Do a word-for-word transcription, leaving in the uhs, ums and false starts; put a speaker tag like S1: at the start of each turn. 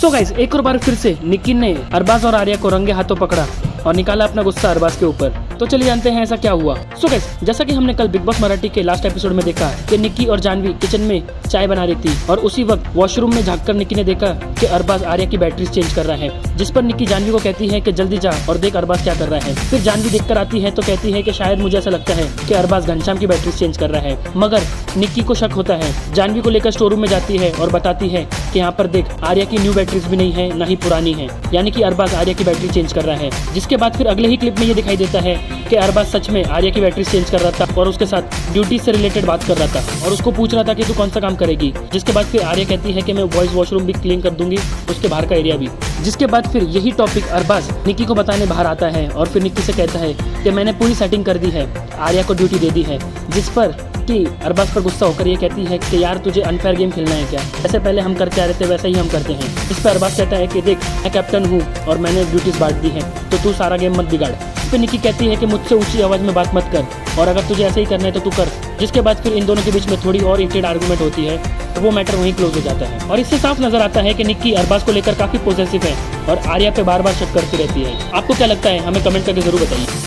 S1: So guys, एक और बार फिर से निक्की ने अरबाज और आर्या को रंगे हाथों पकड़ा और निकाला अपना गुस्सा अरबाज के ऊपर। तो चलिए जानते हैं ऐसा क्या हुआ। सो गाइस, जैसा कि हमने कल बिग बॉस मराठी के लास्ट एपिसोड में देखा कि निक्की और जानवी किचन में चाय बना रही थी और उसी वक्त वॉशरूम में झांककर निक्की ने देखा कि अरबाज आर्या की बैटरी चेंज कर रहा है, जिस पर निक्की जानवी को कहती है कि जल्दी जा और देख अरबाज क्या कर रहा है। फिर जानवी देखकर आती है तो कहती है कि शायद मुझे ऐसा लगता है कि अरबाज घनश्याम की बैटरी चेंज कर रहा है, मगर निक्की को शक होता है। जानवी को लेकर स्टोर रूम में जाती है और बताती है कि यहाँ पर देख, आर्या की न्यू बैटरीज भी नहीं है ना ही पुरानी है, यानी कि अरबाज आर्या की बैटरी चेंज कर रहा है। जिसके बाद फिर अगले ही क्लिप में ये दिखाई देता है कि अरबाज सच में आर्या की बैटरी चेंज कर रहा था और उसके साथ ड्यूटी से रिलेटेड बात कर रहा था और उसको पूछ रहा था कि तू कौन सा काम करेगी। जिसके बाद फिर आर्या कहती है कि मैं बॉयज वॉशरूम भी क्लीन कर दूंगी, उसके बाहर का एरिया भी। जिसके बाद फिर यही टॉपिक अरबाज निक्की को बताने बाहर आता है और फिर निक्की से कहता है कि मैंने पूरी सेटिंग कर दी है, आर्या को ड्यूटी दे दी है। जिस पर कि अरबाज पर गुस्सा होकर ये कहती है कि यार तुझे अनफेयर गेम खेलना है क्या, जैसे पहले हम करते आ रहे थे वैसा ही हम करते हैं। इस पर अरबाज कहता है कि देख, मैं कैप्टन हूँ और मैंने ड्यूटीज बांट दी हैं, तो तू सारा गेम मत बिगाड़। इस पर निक्की कहती है कि मुझसे ऊंची आवाज में बात मत कर और अगर तुझे ऐसे ही करना है तो तू कर। जिसके बाद फिर इन दोनों के बीच में थोड़ी और हीटेड आर्गुमेंट होती है, तो वो मैटर वहीं क्लोज हो जाता है और इससे साफ नजर आता है कि निक्की अरबाज को लेकर काफी पॉजिटिव है और आर्या पे बार बार शक करती रहती है। आपको क्या लगता है, हमें कमेंट करके जरूर बताइए।